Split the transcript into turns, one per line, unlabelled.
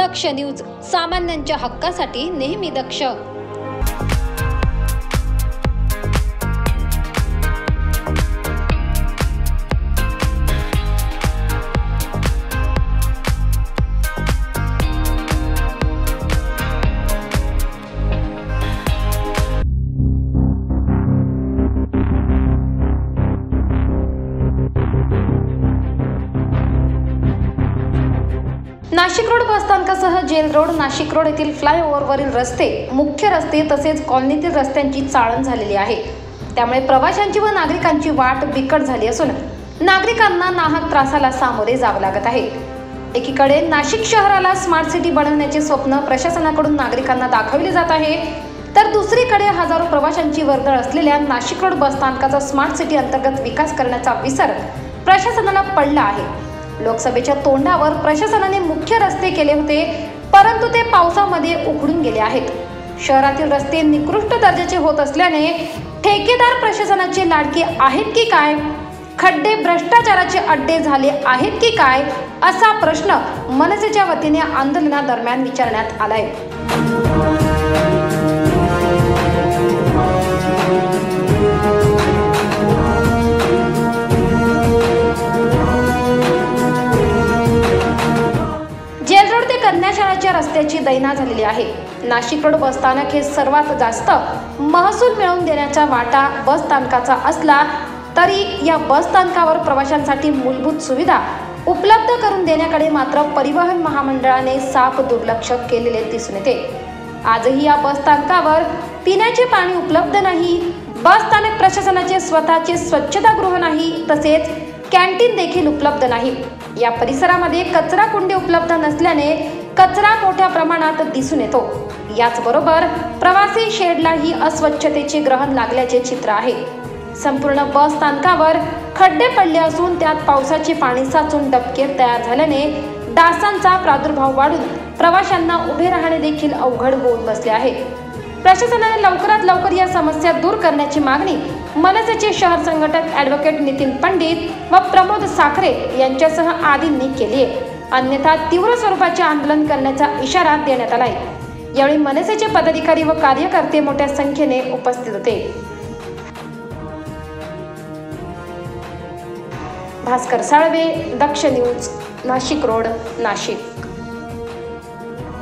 दक्ष news, सामान्यांच्या हक्कासाठी नेहमी दक्ष। नाशिक रोड बसस्थानकासह जेल रोड, नाशिक रोड येथील फ्लायओव्हरवरील रस्ते, मुख्य रस्ते तसेच कॉलनीतील रस्त्यांची चाळण झालेली आहे। त्यामुळे प्रवाशांची व नागरिकांची वाट बिकट झाली असून नागरिकांना नाहक त्रासाला सामोरे जावे लागत आहे। एकीकडे नाशिक शहराला स्मार्ट सिटी बनवण्याचे स्वप्न प्रशासनाकडून नागरिकांना दाखवले जात आहे, तर दुसरीकडे हजारो प्रवाशांची वर्दळ असलेल्या नाशिक रोड बसस्थानकाचा स्मार्ट सिटी अंतर्गत विकास करण्याचा विसर प्रशासनाला पडला आहे। लोकसभेच्या तोंडावर प्रशासनाने मुख्य रस्ते केले होते, परंतु ते पावसामध्ये उखडून गेले आहेत। शहरातील रस्ते निकृष्ट दर्जाचे होत असल्याने ठेकेदार प्रशासनाचे लाडके आहेत की काय, खड्डे भ्रष्टाचाराचे अड्डे झाले आहेत की काय, असा प्रश्न मनसेच्या वतीने आंदोलनादरम्यान विचारण्यात आलाय। कन्याशाळाच्या रस्त्याची दैना झालेली आहे। नाशिक रोड बसस्थानक हे सर्वात जास्त महसूल मिळवून देण्याचा वाटा बसस्थानकाचा असला तरी या बसस्थानकावर प्रवाशांसाठी मूलभूत सुविधा उपलब्ध करून देण्याकडे मात्र परिवहन महामंडळाने साफ दुर्लक्ष केलेले दिसून येते। आजही या बसस्थानकावर पिण्याचे पाणी उपलब्ध नाही, बसस्थानक प्रशासनाचे स्वतःचे स्वच्छतागृह नाही, तसेच कॅन्टीन देखील उपलब्ध नाही। या परिसरामध्ये कचरा कुंडी उपलब्ध नसल्याने कचरा मोठ्या प्रमाणात दिसून येतो। याचबरोबर प्रवासी शेडलाही अस्वच्छतेचे ग्रहण लागल्याचे चित्र आहे। संपूर्ण बस स्थानकावर खड्डे पडले असून त्यात पावसाचे पाणी साचून डबके तयार झाल्याने डासांचा प्रादुर्भाव वाढून प्रवाशांना उभे राहणे देखील अवघड होऊन बसले आहे। प्रशासनाने लवकरात लवकर या समस्या दूर करण्याची मागणी मनसेचे शहर संघटक ॲडव्होकेट नितीन पंडित व प्रमोद साखरे यांच्यासह आदींनी केली आहे। अन्यथा तीव्र स्वरूपाचे आंदोलन करण्याचा इशारा देण्यात आलाय। यावेळी मनसेचे पदाधिकारी व कार्यकर्ते मोठ्या संख्येने उपस्थित होते। Bhaskar Salve, Daksh news, Nashik road, Nashik.